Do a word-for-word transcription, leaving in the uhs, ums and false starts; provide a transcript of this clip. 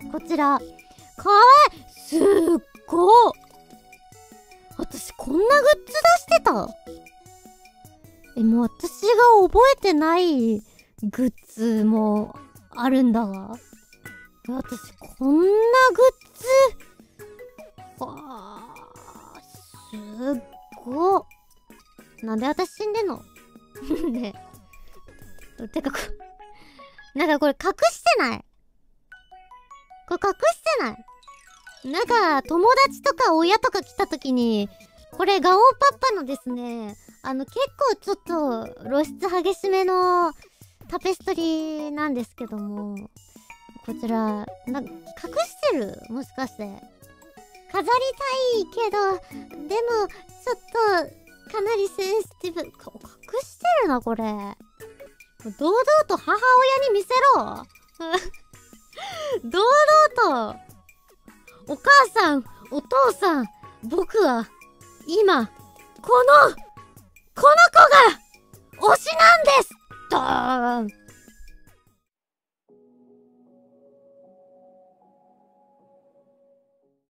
こちら。かわいい。すっごい。私こんなグッズ出してた？え、もう私が覚えてないグッズもあるんだわ。私こんなグッズ。わあ、すっごっ。なんで私死んでんの？ねえ。てかこ、なんかこれ隠してない？これ隠してない？なんか友達とか親とか来た時に、これガオパッパのですね、あの結構ちょっと露出激しめのタペストリーなんですけども、こちら、な、隠してる？もしかして。飾りたいけど、でも、ちょっと、かなりセンシティブ。隠してるな、これ。堂々と母親に見せろ堂々とお母さん、お父さん、僕は、今、この、この子